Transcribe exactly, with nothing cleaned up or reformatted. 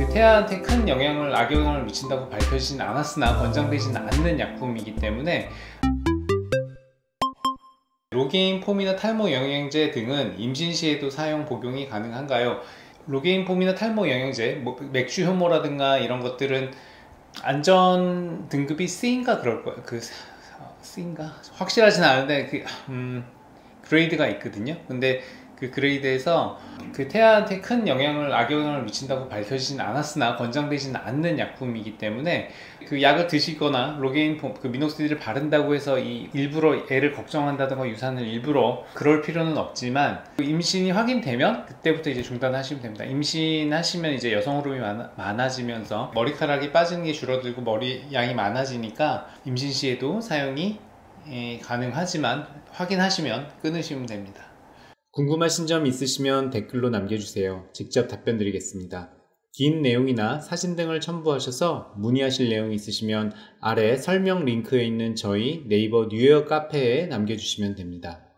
그 태아한테 큰 영향을 악영향을 미친다고 밝혀지진 않았으나 권장되지는 않는 약품이기 때문에 로게인 폼이나 탈모 영양제 등은 임신 시에도 사용 복용이 가능한가요? 로게인 폼이나 탈모 영양제, 뭐 맥주 효모라든가 이런 것들은 안전 등급이 C인가 그럴 거예요. 그 C인가 확실하진 않은데 그 음, 그레이드가 있거든요. 근데 그 그레이드에서 그 태아한테 큰 영향을 악영향을 미친다고 밝혀지진 않았으나 권장되지는 않는 약품이기 때문에 그 약을 드시거나 로게인 폼, 그 미녹시딜을 바른다고 해서 이 일부러 애를 걱정한다든가 유산을 일부러 그럴 필요는 없지만 임신이 확인되면 그때부터 이제 중단하시면 됩니다. 임신하시면 이제 여성 호르몬이 많아, 많아지면서 머리카락이 빠지는 게 줄어들고 머리 양이 많아지니까 임신 시에도 사용이 에, 가능하지만 확인하시면 끊으시면 됩니다. 궁금하신 점 있으시면 댓글로 남겨주세요. 직접 답변 드리겠습니다. 긴 내용이나 사진 등을 첨부하셔서 문의하실 내용이 있으시면 아래 설명 링크에 있는 저희 네이버 뉴웨어 카페에 남겨주시면 됩니다.